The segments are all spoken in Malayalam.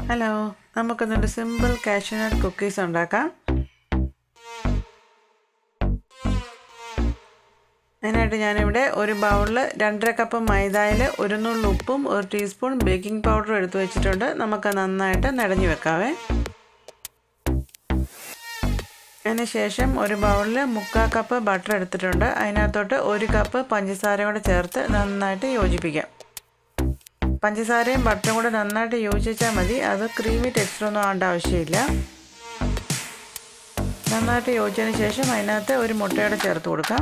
ഹലോ, നമുക്കൊന്നൊരു സിമ്പിൾ കാഷ്യൂ നട്ട് കുക്കീസ് ഉണ്ടാക്കാം. അതിനായിട്ട് ഞാനിവിടെ ഒരു ബൗളിൽ 2.5 കപ്പ് മൈദയിൽ 1 നുള്ള് ഉപ്പും 1 ടീസ്പൂൺ ബേക്കിംഗ് പൗഡറും എടുത്ത് വെച്ചിട്ടുണ്ട്. നമുക്ക് നന്നായിട്ട് നനഞ്ഞു വെക്കാവേ. അതിനുശേഷം ഒരു ബൗളിൽ 3/4 കപ്പ് ബട്ടർ എടുത്തിട്ടുണ്ട്. അതിനകത്തോട്ട് 1 കപ്പ് പഞ്ചസാര കൂടെ ചേർത്ത് നന്നായിട്ട് യോജിപ്പിക്കാം. പഞ്ചസാരയും ബട്ടറും കൂടെ നന്നായിട്ട് യോജിച്ചാൽ മതി. അത് ക്രീമി ടെക്സ്ചറൊന്നും ആവേണ്ട ആവശ്യമില്ല. നന്നായിട്ട് യോജിച്ചതിന് ശേഷം അതിനകത്ത് ഒരു മുട്ടയോടെ ചേർത്ത് കൊടുക്കാം.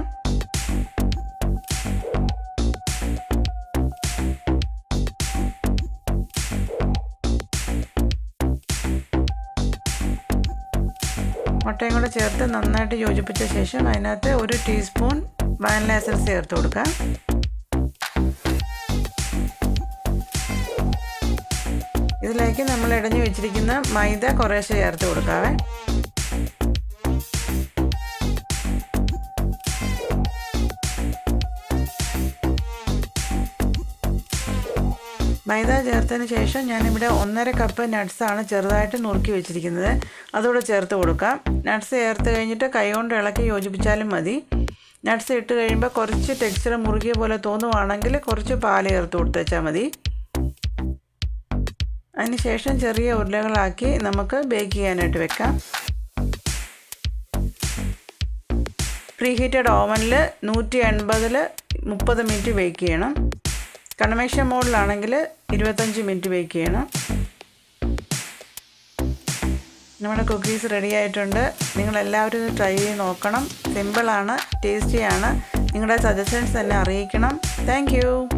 മുട്ടയും കൂടെ ചേർത്ത് നന്നായിട്ട് യോജിപ്പിച്ച ശേഷം അതിനകത്ത് 1 ടീസ്പൂൺ വാനില എസൻസ് ചേർത്ത് കൊടുക്കാം. ഇതിലേക്ക് നമ്മൾ ഇടഞ്ഞു വെച്ചിരിക്കുന്ന മൈദ കുറേശ്ശെ ചേർത്ത് കൊടുക്കാവേ. മൈദ ചേർത്തതിന് ശേഷം ഞാനിവിടെ 1.5 കപ്പ് നട്ട്സാണ് ചെറുതായിട്ട് നുറുക്കി വെച്ചിരിക്കുന്നത്. അതുകൂടെ ചേർത്ത് കൊടുക്കാം. നട്ട്സ് ചേർത്ത് കഴിഞ്ഞിട്ട് കൈകൊണ്ട് ഇളക്കി യോജിപ്പിച്ചാലും മതി. നട്ട്സ് ഇട്ട് കഴിയുമ്പോൾ കുറച്ച് ടെക്സ്ചർ മുറുകിയ പോലെ തോന്നുവാണെങ്കിൽ കുറച്ച് പാൽ ചേർത്ത് കൊടുത്ത് വെച്ചാൽ മതി. അതിനുശേഷം ചെറിയ ഉരുളകളാക്കി നമുക്ക് ബേക്ക് ചെയ്യാനായിട്ട് വെക്കാം. പ്രീഹീറ്റഡ് ഓവനിൽ 180-ൽ 30 മിനിറ്റ് ബേക്ക് ചെയ്യണം. കൺവെക്ഷൻ മോഡിലാണെങ്കിൽ 25 മിനിറ്റ് ബേക്ക് ചെയ്യണം. നമ്മുടെ കുക്കീസ് റെഡി ആയിട്ടുണ്ട്. നിങ്ങളെല്ലാവരും ഇത് ട്രൈ ചെയ്ത് നോക്കണം. സിമ്പിളാണ്, ടേസ്റ്റിയാണ്. നിങ്ങളുടെ സജഷൻസ് എന്നെ അറിയിക്കണം. Thank U.